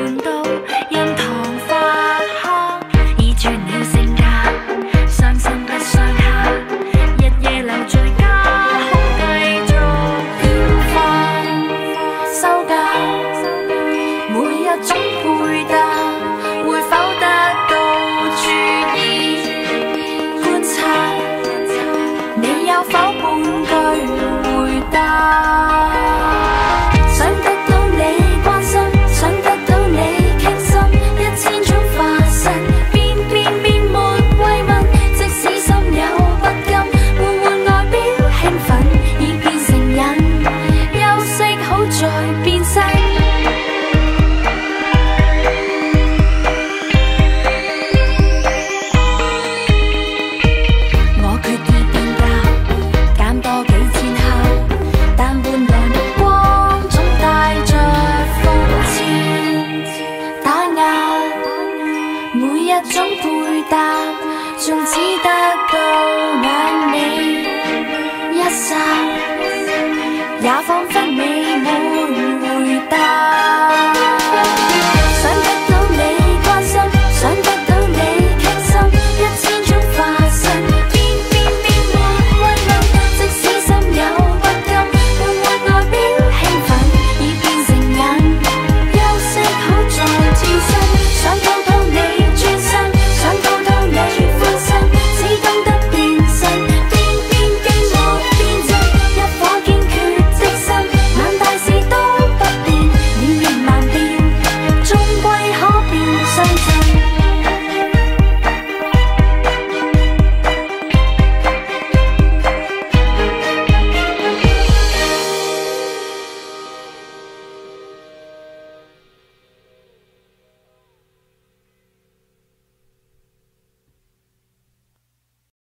甜到印堂發黑，已轉了性格，傷心不相克，日夜留在家，空繼續變化收假，每一種配搭會否得到注意觀察，你有否半句回答？每一種配搭，縱只得到